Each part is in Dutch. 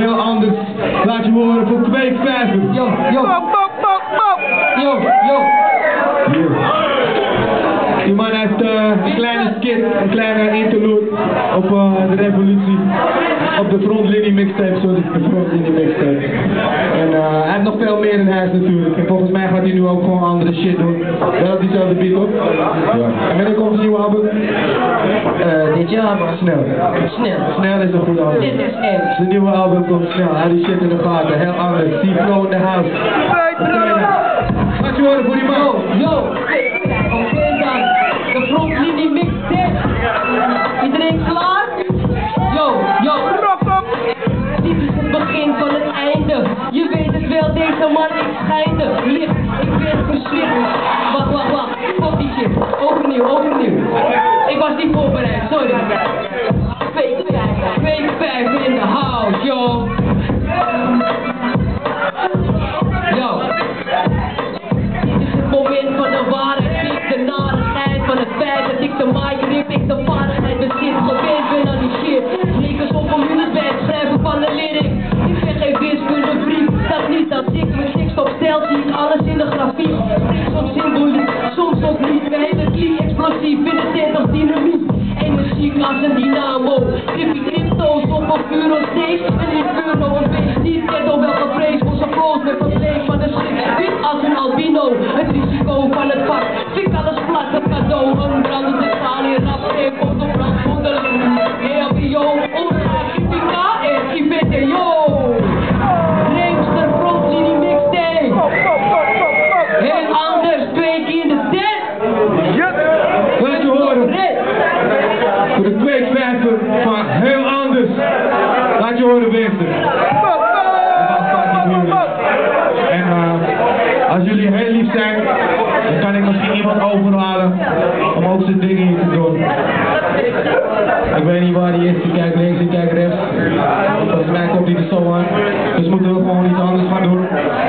Heel anders. Laat je horen voor Kweekvijver. Yo, yo. Yo, yo. Die man heeft een kleine skit, een kleine interlude op de revolutie. Op de frontlinie mixtape, zo is de frontlinie mixtape. En hij heeft nog veel meer in huis natuurlijk. En volgens mij gaat hij nu ook gewoon andere shit doen. Wel op diezelfde beat op. Ja. En wanneer komt zijn nieuwe album? Dit jaar maar. Snel. Snel. Snel is een goed album. Dit is echt. Zijn nieuwe album komt snel. Hij die shit in de gaten. Heel anders. See flow in the house. Wat je horen voor die man? Yo. Oké dan. De frontlinie mixtape. Iedereen klaar? Yo, yo. Dit is het begin van het einde. Je weet het wel, deze man ik schijnde. Licht, ik ben verslicht. Wacht. Stop die shit. Overnieuw. Ik was niet voorbereid, sorry. Fake 5 in the house, yo. Yo. Dit is het moment van de waarheid. Ik de narigheid van het feit dat ik de mic rip. Ik de vaardigheid bezit. Gewend ben aan die shit. Rekens op een minuut bij het schrijven van de lyric. Ik ben geen wiskunde vriend. Dat niet dat ik mijn tekst op stijl zie. Alles in de grafiek. Soms op symboliek. Soms ook niet. Mijn hele klie explosief. In de tent als dynamiet. Energiek als een dynamo. Trippy crypto's op een vuur of stage. En in euro een beest. Niet ghetto wel gevreesd. Voor zijn flows met een vlees van de schrik. Wit als een albino. Het risico van het vak. Fik alles plat. Het cadeau. Een brandende staal in rap. Geef op de brandvoeder. EHBO. Omgaan. Typica. En IBTO. Reemster frontlinie mixtape. Heel anders. 2 keer in de tent. Laat je horen. Voor de Kweekvijver van heel anders. Laat je horen, Winter. En als jullie heel lief zijn, dan kan ik misschien iemand overhalen om ook zijn dingen hier te doen. Ik weet niet waar die is, die kijkt links, die kijkt rechts. Volgens mij komt hij er zo aan. Dus moeten we gewoon iets anders gaan doen.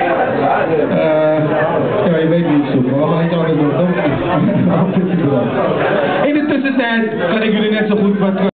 Ja, je weet wie ik zoek, maar we gaan iets anders doen, toch? In de tussentijd kan ik jullie net zo goed wat